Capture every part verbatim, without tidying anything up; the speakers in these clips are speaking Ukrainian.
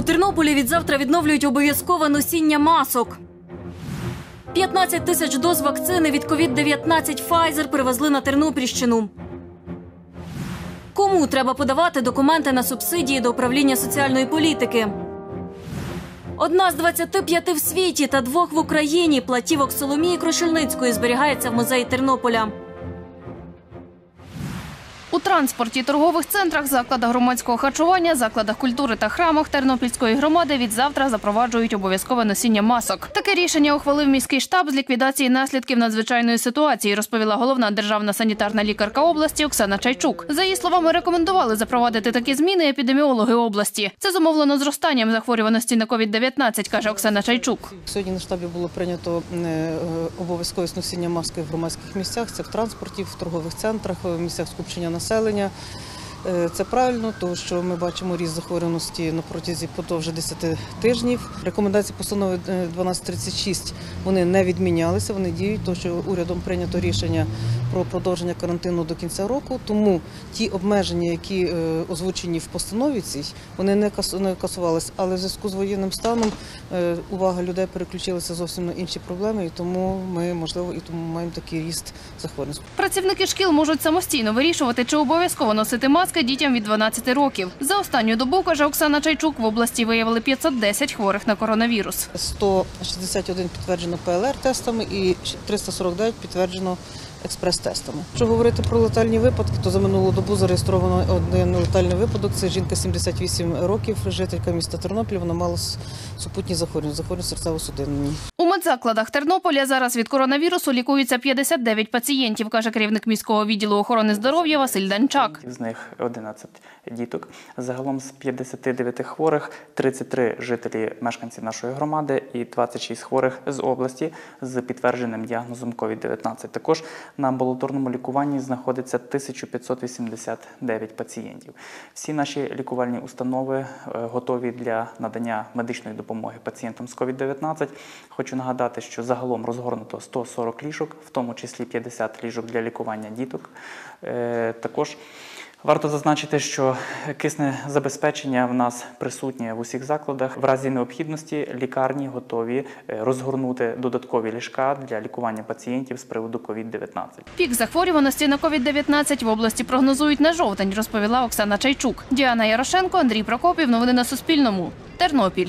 Тернополі відзавтра відновлюють обов'язкове носіння масок. п'ятнадцять тисяч доз вакцини від ковід дев'ятнадцять Pfizer привезли на Тернопільщину. Кому треба подавати документи на субсидії до управління соціальної політики? Одна з двадцяти п'яти в світі та двох в Україні платівок Соломії Крушельницької зберігається в музеї Тернополя. У транспорті, торгових центрах, закладах громадського харчування, закладах культури та храмах Тернопільської громади відзавтра запроваджують обов'язкове носіння масок. Таке рішення ухвалив міський штаб з ліквідації наслідків надзвичайної ситуації, розповіла головна державна санітарна лікарка області Оксана Чайчук. За її словами, рекомендували запровадити такі зміни епідеміологи області. Це зумовлено зростанням захворюваності на ковід дев'ятнадцять, каже Оксана Чайчук. Сьогодні на штабі було прийнято обов'язкове носіння маски в громадських місцях, це в транспорті, в торгових центрах, в місцях скупчення населення. Це правильно, тому що ми бачимо ріст захворюваності на протязі подовж десяти тижнів. Рекомендації постанови дванадцять тридцять шість вони не відмінялися, вони діють, тому що урядом прийнято рішення про продовження карантину до кінця року, тому ті обмеження, які озвучені в постанові цій, вони не касувалися, але в зв'язку з воєнним станом увага людей переключилася зовсім на інші проблеми, і тому ми, можливо, і тому маємо такий ріст захворюваності. Працівники шкіл можуть самостійно вирішувати, чи обов'язково носити маски дітям від дванадцяти років. За останню добу, каже Оксана Чайчук, в області виявили п'ятсот десять хворих на коронавірус. сто шістдесят один підтверджено пе ел ар-тестами і триста сорок дев'ять підтверджено експрес-тестами. Якщо говорити про летальні випадки, то за минулу добу зареєстровано один летальний випадок. Це жінка сімдесят вісім років, жителька міста Тернопіль. Вона мала супутні захворювання, захворювання серцево-судинні. У медзакладах Тернополя зараз від коронавірусу лікуються п'ятдесят дев'ять пацієнтів, каже керівник міського відділу охорони здоров'я Василь Данчак. З них одинадцять діток. Загалом з п'ятдесяти дев'яти хворих тридцять три жителі мешканців нашої громади і двадцять шість хворих з області з підтвердженим діагнозом ковід дев'ятнадцять. Також на амбулаторному лікуванні знаходиться тисяча п'ятсот вісімдесят дев'ять пацієнтів. Всі наші лікувальні установи готові для надання медичної допомоги пацієнтам з ковід дев'ятнадцять. Хочу нагадати, що загалом розгорнуто сто сорок ліжок, в тому числі п'ятдесят ліжок для лікування діток. Також варто зазначити, що киснезабезпечення в нас присутнє в усіх закладах. В разі необхідності лікарні готові розгорнути додаткові ліжка для лікування пацієнтів з приводу ковід дев'ятнадцять. Пік захворюваності на ковід дев'ятнадцять в області прогнозують на жовтень, розповіла Оксана Чайчук. Діана Ярошенко, Андрій Прокопів. Новини на Суспільному. Тернопіль.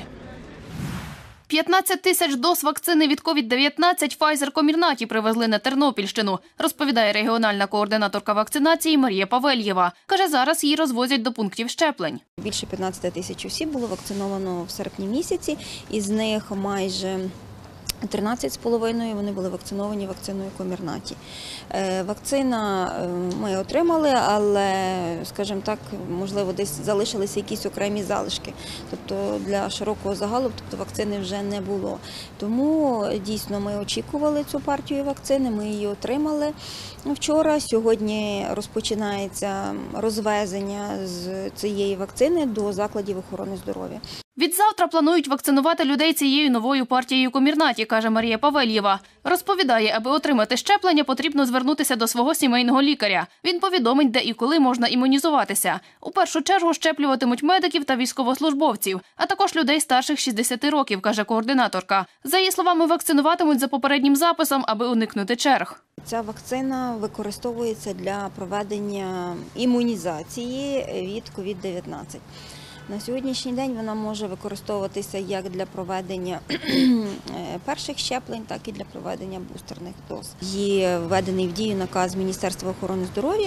п'ятнадцять тисяч доз вакцини від ковід дев'ятнадцять Pfizer Комірнаті привезли на Тернопільщину, розповідає регіональна координаторка вакцинації Марія Павельєва. Каже, зараз її розвозять до пунктів щеплень. Більше п'ятнадцять тисяч осіб було вакциновано в серпні місяці, із них майже тринадцять з половиною вони були вакциновані вакциною Комірнаті. Вакцина ми отримали, але, скажімо так, можливо, десь залишилися якісь окремі залишки. Тобто для широкого загалу тобто вакцини вже не було. Тому дійсно ми очікували цю партію вакцини, ми її отримали вчора. Сьогодні розпочинається розвезення з цієї вакцини до закладів охорони здоров'я. Відзавтра планують вакцинувати людей цією новою партією Комірнаті, каже Марія Павельєва. Розповідає, аби отримати щеплення, потрібно звернутися до свого сімейного лікаря. Він повідомить, де і коли можна імунізуватися. У першу чергу щеплюватимуть медиків та військовослужбовців, а також людей старших шістдесяти років, каже координаторка. За її словами, вакцинуватимуть за попереднім записом, аби уникнути черг. Ця вакцина використовується для проведення імунізації від ковід дев'ятнадцять. На сьогоднішній день вона може використовуватися як для проведення перших щеплень, так і для проведення бустерних доз. Є введений в дію наказ Міністерства охорони здоров'я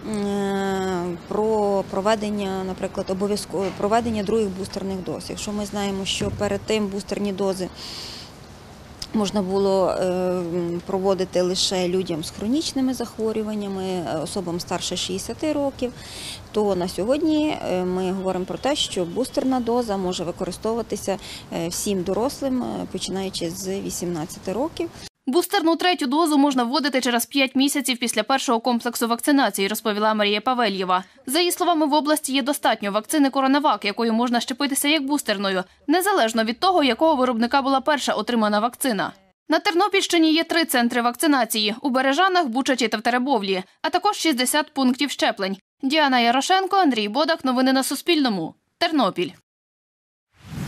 про проведення, наприклад, обов'язково проведення других бустерних доз. Якщо ми знаємо, що перед тим бустерні дози можна було проводити лише людям з хронічними захворюваннями, особам старше шістдесяти років, то на сьогодні ми говоримо про те, що бустерна доза може використовуватися всім дорослим, починаючи з вісімнадцяти років. Бустерну третю дозу можна вводити через п'ять місяців після першого комплексу вакцинації, розповіла Марія Павельєва. За її словами, в області є достатньо вакцини Коронавак, якою можна щепитися як бустерною, незалежно від того, якого виробника була перша отримана вакцина. На Тернопільщині є три центри вакцинації – у Бережанах, Бучачі та в Теребовлі, а також шістдесят пунктів щеплень. Діана Ярошенко, Андрій Бодак. Новини на Суспільному. Тернопіль.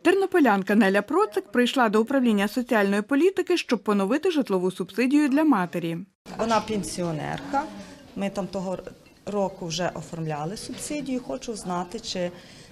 Тернополянка Неля Процик прийшла до управління соціальної політики, щоб поновити житлову субсидію для матері. Вона пенсіонерка, ми там того року вже оформляли субсидію, хочу знати, чи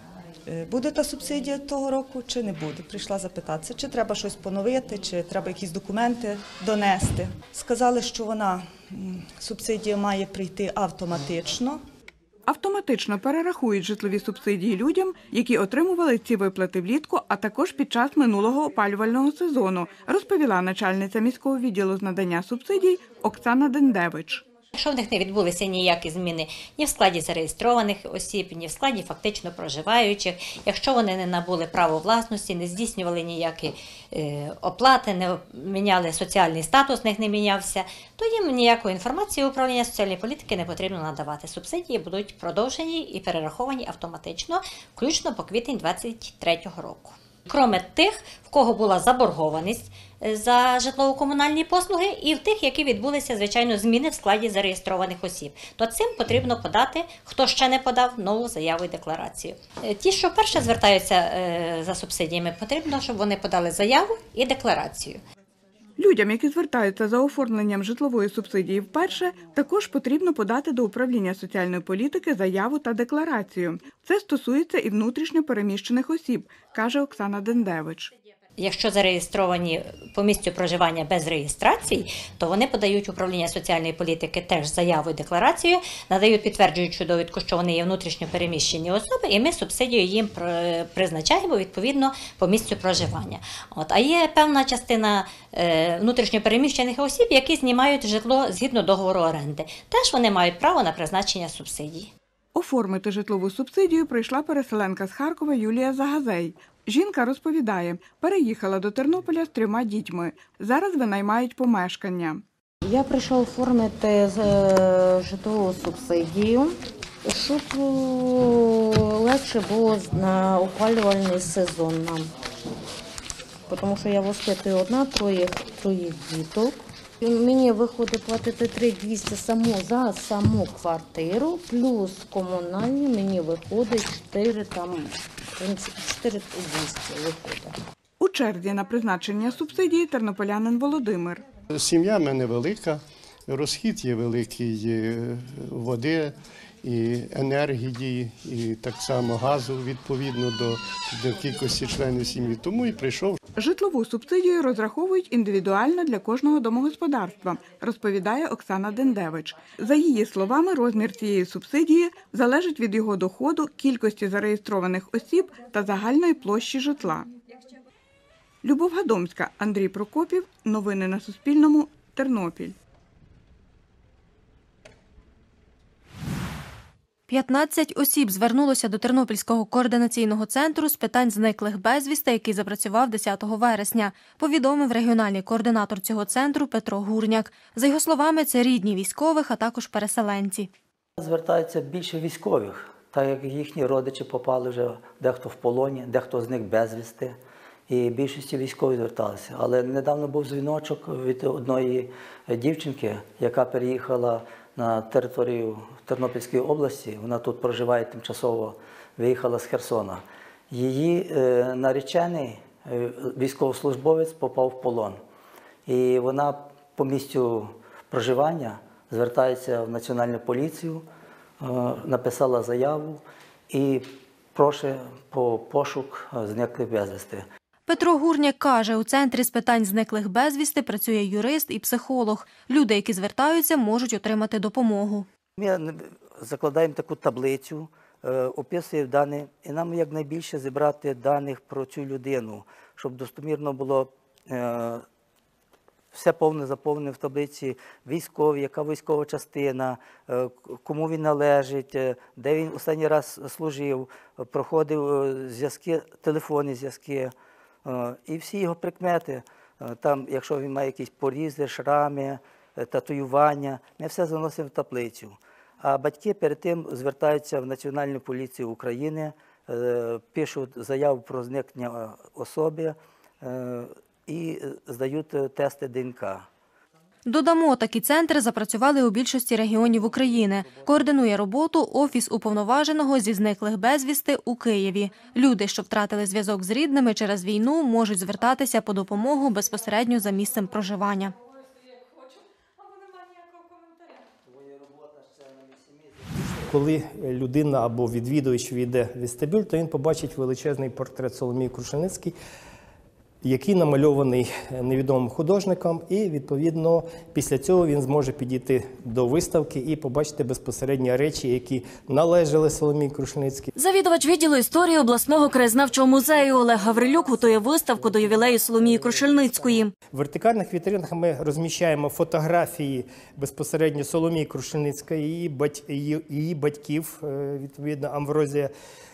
буде та субсидія того року, чи не буде. Прийшла запитатися, чи треба щось поновити, чи треба якісь документи донести. Сказали, що вона, субсидія має прийти автоматично. Автоматично перерахують житлові субсидії людям, які отримували ці виплати влітку, а також під час минулого опалювального сезону, розповіла начальниця міського відділу з надання субсидій Оксана Дендевич. Якщо в них не відбулися ніякі зміни ні в складі зареєстрованих осіб, ні в складі фактично проживаючих, якщо вони не набули право власності, не здійснювали ніякі е, оплати, не міняли соціальний статус, в них не мінявся, то їм ніякої інформації управління соціальної політики не потрібно надавати. Субсидії будуть продовжені і перераховані автоматично, включно по квітень двадцять третього року. Крім тих, в кого була заборгованість за житлово-комунальні послуги, і в тих, які відбулися, звичайно, зміни в складі зареєстрованих осіб. То цим потрібно подати, хто ще не подав, нову заяву і декларацію. Ті, що вперше звертаються за субсидіями, потрібно, щоб вони подали заяву і декларацію. Людям, які звертаються за оформленням житлової субсидії вперше, також потрібно подати до управління соціальної політики заяву та декларацію. Це стосується і внутрішньо переміщених осіб, каже Оксана Дендевич. Якщо зареєстровані по місцю проживання без реєстрації, то вони подають управління соціальної політики теж заяву і декларацію, надають підтверджуючу довідку, що вони є внутрішньо переміщені особи, і ми субсидію їм призначаємо відповідно по місцю проживання. От. А є певна частина е, внутрішньо переміщених осіб, які знімають житло згідно договору оренди. Теж вони мають право на призначення субсидій. Оформити житлову субсидію прийшла переселенка з Харкова Юлія Загазей. Жінка розповідає, переїхала до Тернополя з трьома дітьми. Зараз винаймають помешкання. Я прийшла оформити житлову субсидію, щоб легше було на опалювальний сезон нам. Тому що я воспитую одна, троє, троє діток. Мені виходить платити три тисячі двісті само за саму квартиру, плюс комунальні мені виходить чотири тисячі двісті виходить. У черзі на призначення субсидії тернополянин Володимир. Сім'я в мене велика, розхід є великий води, і енергії, і так само газу відповідно до, до кількості членів сім'ї. Тому і прийшов. Житлову субсидію розраховують індивідуально для кожного домогосподарства, розповідає Оксана Дендевич. За її словами, розмір цієї субсидії залежить від його доходу, кількості зареєстрованих осіб та загальної площі житла. Любов Гадомська, Андрій Прокопів. Новини на Суспільному. Тернопіль. п'ятнадцять осіб звернулося до Тернопільського координаційного центру з питань зниклих безвісти, який запрацював десятого вересня, повідомив регіональний координатор цього центру Петро Гурняк. За його словами, це рідні військових, а також переселенці. Звертаються більше військових, так як їхні родичі попали вже дехто в полоні, дехто зник безвісти. І більшості військові зверталися. Але недавно був дзвіночок від одної дівчинки, яка переїхала на територію Тернопільської області. Вона тут проживає тимчасово, виїхала з Херсона. Її е, наречений е, військовослужбовець попав в полон. І вона по місцю проживання звертається в Національну поліцію, е, написала заяву і просить по пошук зниклих безвісти. Петро Гурняк каже, у Центрі з питань зниклих безвісти працює юрист і психолог. Люди, які звертаються, можуть отримати допомогу. Ми закладаємо таку таблицю, описуємо дані, і нам якнайбільше зібрати даних про цю людину, щоб достовірно було все повне заповнено в таблиці, військові, яка військова частина, кому він належить, де він останній раз служив, проходив зв'язки, телефонні зв'язки. І всі його прикмети, там, якщо він має якісь порізи, шрами, татуювання, ми все заносимо в таблицю. А батьки перед тим звертаються в Національну поліцію України, пишуть заяву про зникнення особи і здають тести ДНК. Додамо, такі центри запрацювали у більшості регіонів України. Координує роботу Офіс уповноваженого зі зниклих безвісти у Києві. Люди, що втратили зв'язок з рідними через війну, можуть звертатися по допомогу безпосередньо за місцем проживання. Коли людина або відвідувач війде в вестибюль, то він побачить величезний портрет Соломії Крушельницької, який намальований невідомим художником, і, відповідно, після цього він зможе підійти до виставки і побачити безпосередньо речі, які належали Соломії Крушельницькій. Завідувач відділу історії обласного краєзнавчого музею Олег Гаврилюк готує виставку до ювілею Соломії Крушельницької. В вертикальних вітринах ми розміщаємо фотографії безпосередньо Соломії Крушельницької, її, бать... її батьків, відповідно, Амврозія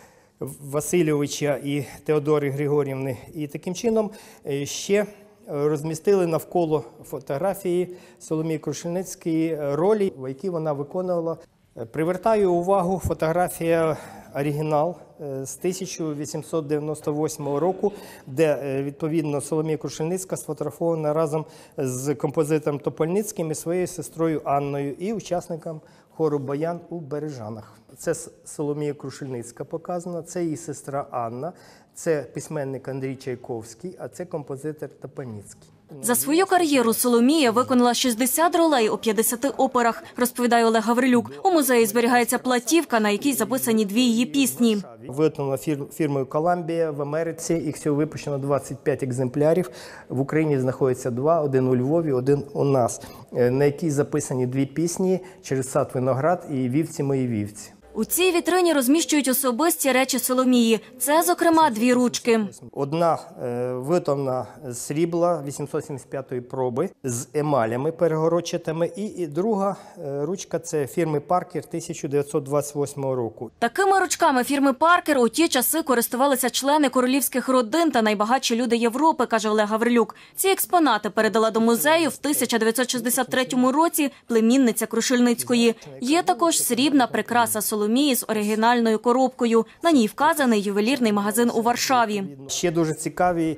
Васильовича і Теодори Григорівни. І таким чином ще розмістили навколо фотографії Соломії Крушельницької ролі, які вона виконувала. Привертаю увагу фотографія оригінал з тисяча вісімсот дев'яносто восьмого року, де, відповідно, Соломія Крушельницька сфотографована разом з композитором Топольницьким і своєю сестрою Анною і учасником хору «Баян» у Бережанах. Це Соломія Крушельницька показана, це її сестра Анна, це письменник Андрій Чайковський, а це композитор Топольницький. За свою кар'єру Соломія виконала шістдесят ролей у п'ятдесяти операх, розповідає Олег Гаврилюк. У музеї зберігається платівка, на якій записані дві її пісні. Виготовлена фірмою «Коламбія» в Америці. Їх всього випущено двадцять п'ять екземплярів. В Україні знаходиться два, один у Львові, один у нас, на якій записані дві пісні «Через сад виноград» і «Вівці мої вівці». У цій вітрині розміщують особисті речі Соломії. Це, зокрема, дві ручки. Одна е, виготовлена з срібла вісімсот сімдесят п'ятої проби, з емалями перегородчатими, і, і друга е, ручка – це фірми «Паркер» тисяча дев'ятсот двадцять восьмого року. Такими ручками фірми «Паркер» у ті часи користувалися члени королівських родин та найбагатші люди Європи, каже Олег Гаврилюк. Ці експонати передала до музею в тисяча дев'ятсот шістдесят третьому році племінниця Крушельницької. Є також срібна прикраса Соломії з оригінальною коробкою. На ній вказаний ювелірний магазин у Варшаві. Ще дуже цікаві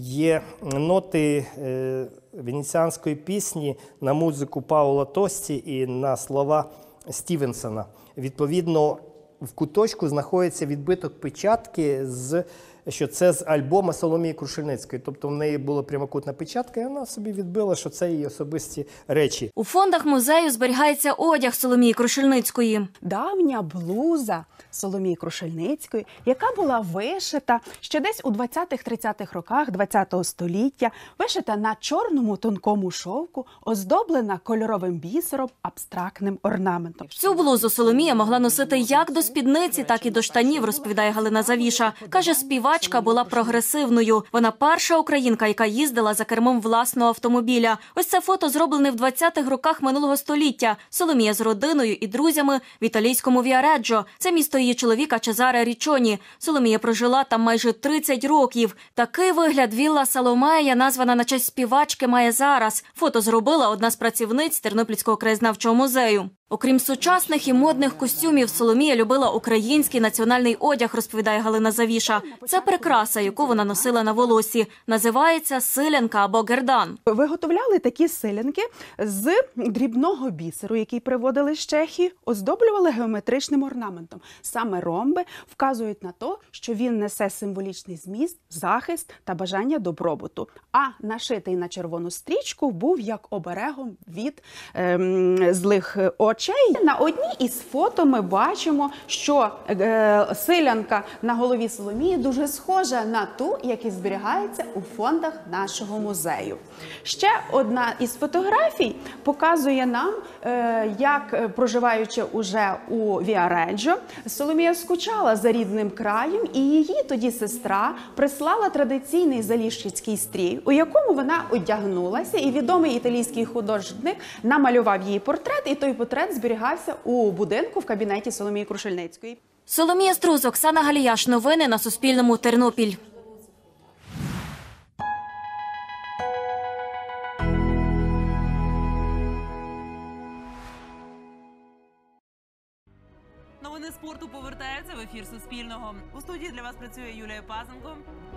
є ноти е, венеціанської пісні на музику Паула Тості і на слова Стівенсона. Відповідно, в куточку знаходиться відбиток печатки, з, що це з альбома Соломії Крушельницької. Тобто в неї була прямокутна печатка, і вона собі відбила, що це її особисті речі. У фондах музею зберігається одяг Соломії Крушельницької. Давня блуза Соломії Крушельницької, яка була вишита ще десь у двадцятих-тридцятих роках ХХ століття, вишита на чорному тонкому шовку, оздоблена кольоровим бісером, абстрактним орнаментом. Цю блузу Соломія могла носити як до спідниці, так і до штанів, розповідає Галина Завіша. Каже, співачка була прогресивною. Вона перша українка, яка їздила за кермом власного автомобіля. Ось це фото зроблене в двадцятих роках минулого століття. Соломія з родиною і друзями в італійському Віареджо. Це місто її чоловіка Чезаре Річоні. Соломія прожила там майже тридцять років. Такий вигляд вілла Саломея, названа на честь співачки, має зараз. Фото зробила одна з працівниць Тернопільського краєзнавчого музею. Окрім сучасних і модних костюмів, Соломія любила український національний одяг, розповідає Галина Завіша. Це прикраса, яку вона носила на волосі. Називається силянка або гердан. Виготовляли такі силянки з дрібного бісеру, який приводили з Чехії, оздоблювали геометричним орнаментом. Саме ромби вказують на те, що він несе символічний зміст, захист та бажання добробуту. А нашитий на червону стрічку був як оберегом від ем, злих очей. На одній із фото ми бачимо, що е, силянка на голові Соломії дуже схожа на ту, яка зберігається у фондах нашого музею. Ще одна із фотографій показує нам, е, як, проживаючи уже у Віареджо, Соломія скучала за рідним краєм, і її тоді сестра прислала традиційний заліщицький стрій, у якому вона одягнулася, і відомий італійський художник намалював її портрет, і той портрет зберігався у будинку в кабінеті Соломії Крушельницької. Соломія Струз, Оксана Галіяш. Новини на Суспільному. Тернопіль. Новини спорту повертаються в ефір Суспільного. У студії для вас працює Юлія Пазенко.